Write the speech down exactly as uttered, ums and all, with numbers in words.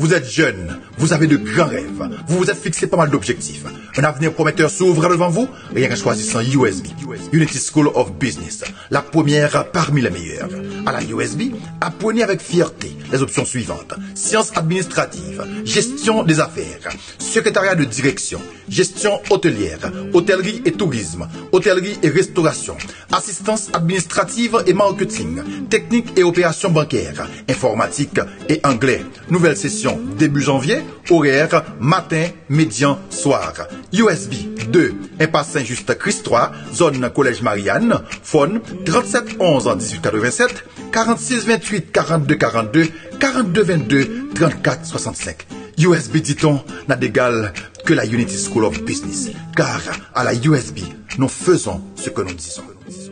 Vous êtes jeune, vous avez de grands rêves, vous vous êtes fixé pas mal d'objectifs. Un avenir prometteur s'ouvre devant vous, rien qu'à choisir sans U S B. Unity School of Business, la première parmi les meilleures. À la U S B, apprenez avec fierté les options suivantes. Sciences administratives, gestion des affaires, secrétariat de direction, gestion hôtelière, hôtellerie et tourisme, hôtellerie et restauration, assistance administrative et marketing, technique et opérations bancaires, informatique et anglais. Nouvelle session début janvier, horaire matin, médian, soir. U S B deux, impasse Saint-Just Christ trois, zone Collège Marianne, phone trente-sept onze dix-huit quatre-vingt-sept, quarante-six vingt-huit quarante-deux quarante-deux, quarante-deux vingt-deux trente-quatre soixante-cinq. U S B, dit-on, n'a d'égal que la Unity School of Business, car à la U S B, nous faisons ce que nous disons.